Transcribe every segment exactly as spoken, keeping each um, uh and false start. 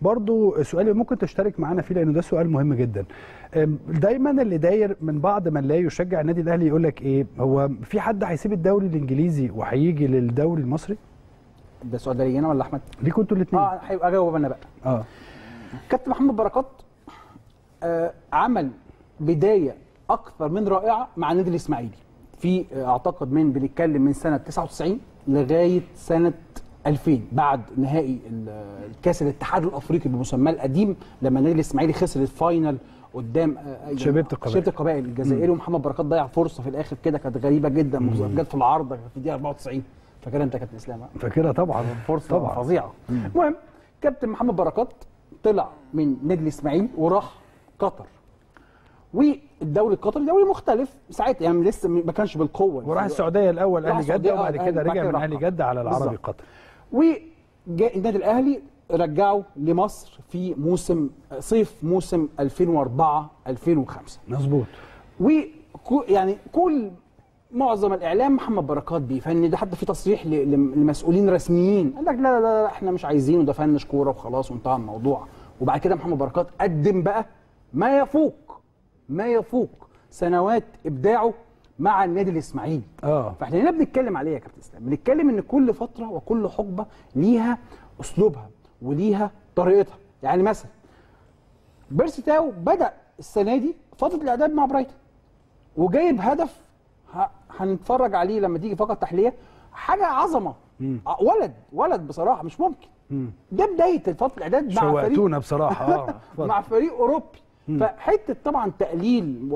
برضو سؤال ممكن تشترك معانا فيه لانه ده سؤال مهم جدا. دايما اللي داير من بعض من لا يشجع النادي الاهلي يقول لك ايه، هو في حد هيسيب الدوري الانجليزي وهيجي للدوري المصري؟ ده السؤال ده لي انا ولا احمد؟ ليكوا انتوا الاثنين. اه هيبقى اجاوب انا بقى. اه كابتن محمد بركات آه عمل بدايه اكثر من رائعه مع النادي الاسماعيلي في اعتقد من بنتكلم من سنه تسعة وتسعين لغايه سنه ألفين بعد نهائي الكاس الاتحاد الافريقي بمسماه القديم، لما النادي الاسماعيلي خسر الفاينل قدام شبيبه القبائل شبيبه القبائل الجزائري، ومحمد بركات ضيع فرصه في الاخر كده كانت غريبه جدا، جت في العارضه في الدقيقه أربعة وتسعين. فاكرها انت كابتن اسلام؟ فاكرها طبعا، فرصه طبعا فظيعه. المهم كابتن محمد بركات طلع من نادي الاسماعيلي وراح قطر، والدوري القطري دوري مختلف ساعتها يعني لسه ما كانش بالقوه، وراح السعوديه الاول اهلي جده وبعد كده رجع من اهلي جده على العربي قطر. وجاء النادي الاهلي رجعه لمصر في موسم صيف موسم ألفين وأربعة ألفين وخمسة مظبوط. ويعني كل معظم الاعلام محمد بركات بيفند، ده حتى في تصريح لمسؤولين رسميين قال لك لا لا لا احنا مش عايزينه، ده فنش كوره وخلاص وانتهى الموضوع. وبعد كده محمد بركات قدم بقى ما يفوق ما يفوق سنوات ابداعه مع النادي الاسماعيلي. اه فاحنا هنا بنتكلم عليه يا كابتن اسلام، بنتكلم ان كل فتره وكل حقبه ليها اسلوبها وليها طريقتها. يعني مثلا بيرسي تاو بدا السنه دي فتره الاعداد مع برايتون وجايب هدف هنتفرج عليه لما تيجي فقط تحليه، حاجه عظمه. مم. ولد ولد بصراحه مش ممكن. مم. ده بدايه فتره الاعداد مع فريق شوقتونا بصراحه اه مع فريق اوروبي. مم. فحته طبعا تقليل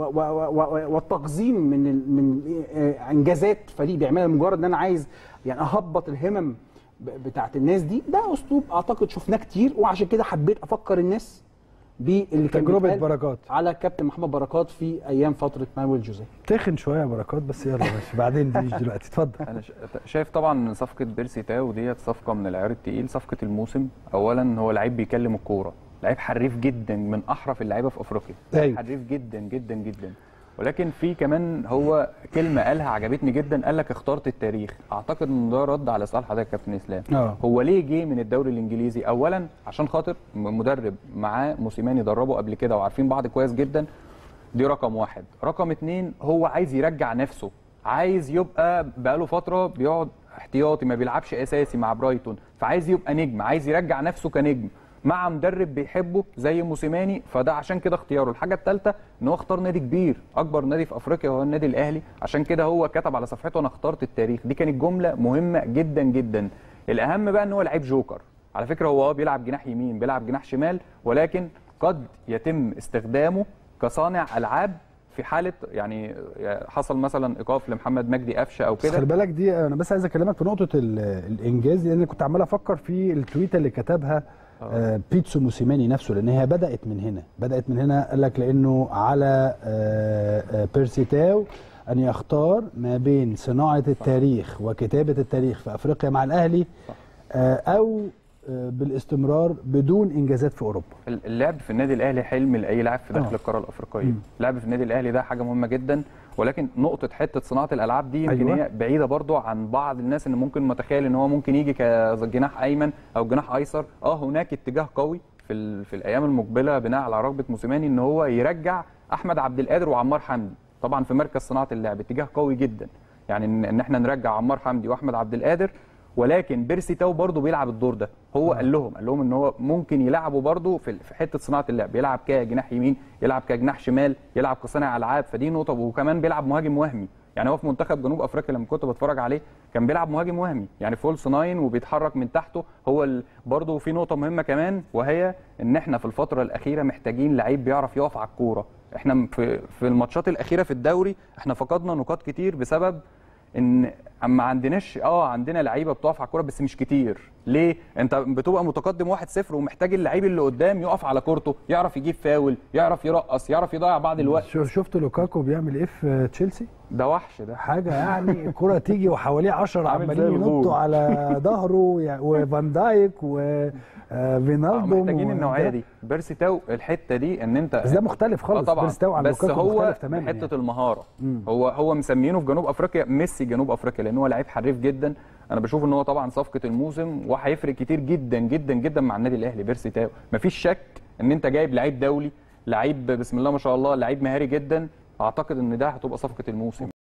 والتقزيم من من انجازات فريق بيعملها لمجرد ان انا عايز يعني اهبط الهمم بتاعت الناس دي، ده اسلوب اعتقد شفناه كتير، وعشان كده حبيت افكر الناس باللي كان تجربه بركات على كابتن محمد بركات في ايام فتره مانويل جوزيه. تخن شويه بركات بس يلا ماشي بعدين دي مش دلوقتي. اتفضل. انا شايف طبعا صفقه بيرسي تاو ديت صفقه من العيار التقيل، صفقه الموسم. اولا هو لعيب بيكلم الكوره، لعيب حريف جدا من احرف اللعيبه في افريقيا. أيوه. حريف جدا جدا جدا. ولكن في كمان هو كلمه قالها عجبتني جدا، قال لك اخترت التاريخ. اعتقد ان ده رد على سؤال حضرتك يا كابتن اسلام. أوه. هو ليه جه من الدوري الانجليزي؟ اولا عشان خاطر مدرب معاه موسيماني دربه قبل كده وعارفين بعض كويس جدا، دي رقم واحد. رقم اتنين هو عايز يرجع نفسه، عايز يبقى بقاله فتره بيقعد احتياطي ما بيلعبش اساسي مع برايتون، فعايز يبقى نجم، عايز يرجع نفسه كنجم مع مدرب بيحبه زي موسيماني، فده عشان كده اختياره. الحاجه الثالثه ان هو اختار نادي كبير، اكبر نادي في افريقيا هو النادي الاهلي، عشان كده هو كتب على صفحته انا اخترت التاريخ. دي كانت جمله مهمه جدا جدا. الاهم بقى ان هو لعيب جوكر على فكره، هو اه بيلعب جناح يمين بيلعب جناح شمال، ولكن قد يتم استخدامه كصانع العاب في حاله يعني حصل مثلا ايقاف لمحمد مجدي قفشه او كده. خلي بالك دي انا بس عايز اكلمك في نقطه الانجاز، لان كنت عمال افكر في التويته اللي كتبها آه بيتسو موسيماني نفسه، لان هي بدات من هنا بدات من هنا قال لك لانه على آه آه بيرسي تاو ان يختار ما بين صناعه التاريخ وكتابه التاريخ في افريقيا مع الاهلي آه او بالاستمرار بدون انجازات في اوروبا. اللعب في النادي الاهلي حلم لاي لاعب في داخل أوه. القاره الافريقيه. اللعب في النادي الاهلي ده حاجه مهمه جدا، ولكن نقطه حته صناعه الالعاب دي يمكن أيوة. هي بعيده برضو عن بعض الناس ان ممكن متخيل ان هو ممكن يجي كجناح ايمن او جناح ايسر. اه هناك اتجاه قوي في في الايام المقبله بناء على رغبه موسيماني ان هو يرجع احمد عبد القادر وعمار حمدي طبعا في مركز صناعه اللعب، اتجاه قوي جدا يعني ان احنا نرجع عمار حمدي واحمد عبد القادر. ولكن بيرسي تاو برضه بيلعب الدور ده، هو قال لهم قال لهم ان هو ممكن يلعبوا برضه في حته صناعه اللعب، يلعب كجناح يمين، يلعب كجناح شمال، يلعب كصانع العاب، فدي نقطه. وكمان بيلعب مهاجم وهمي، يعني هو في منتخب جنوب افريقيا لما كنت بتفرج عليه كان بيلعب مهاجم وهمي، يعني فولس ناين وبيتحرك من تحته. هو ال... برضه في نقطه مهمه كمان، وهي ان احنا في الفتره الاخيره محتاجين لعيب بيعرف يقف على الكوره. احنا في في الماتشات الاخيره في الدوري احنا فقدنا نقاط كتير بسبب ان ما عندناش اه عندنا لعيبه بتقف على الكوره بس مش كتير. ليه؟ انت بتبقى متقدم واحد صفر ومحتاج اللعيب اللي قدام يقف على كورته، يعرف يجيب فاول، يعرف يرقص، يعرف يضيع بعض الوقت. شفت لوكاكو بيعمل ايه في تشيلسي؟ ده وحش، ده حاجه يعني الكوره تيجي وحواليه عشرة عمالين ينطوا على ظهره يعني، وفان دايك وفينالدو. محتاجين النوعيه دي. بيرسي تاو الحته دي ان انت بس ده مختلف خالص. طبعا بيرسي تاو عن بس لوكاكو هو مختلف تماما حته يعني. المهاره. مم. هو هو مسمينه في جنوب افريقيا ميسي جنوب افريقيا، لان هو لعيب حريف جدا. انا بشوف ان هو طبعا صفقه الموسم وهيفرق كتير جدا جدا جدا مع النادي الاهلي. بيرسي تاو مفيش شك ان انت جايب لعيب دولي، لعيب بسم الله ما شاء الله، لعيب مهاري جدا. اعتقد ان ده هتبقى صفقه الموسم.